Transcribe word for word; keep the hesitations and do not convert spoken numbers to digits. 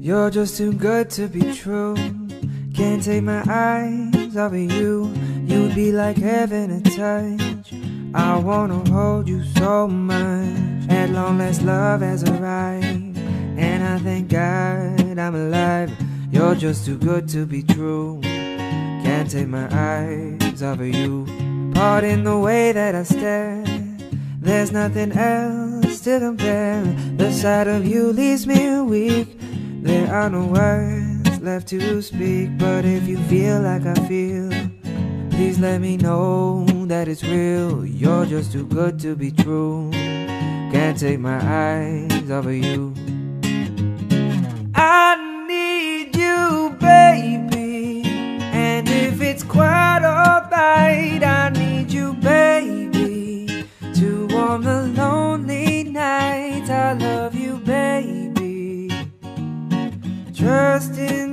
You're just too good to be true. Can't take my eyes off of you. You'd be like heaven to touch. I wanna hold you so much. At long last love has arrived, and I thank God I'm alive. You're just too good to be true. Can't take my eyes off of you. Pardon the way that I stare. There's nothing else to compare. The sight of you leaves me weak. There are no words left to speak. But if you feel like I feel, please let me know that it's real. You're just too good to be true. Can't take my eyes off of you. I need you, baby, and if it's quite alright, I need you, baby, to warm the lonely nights. I love you, baby. Trust in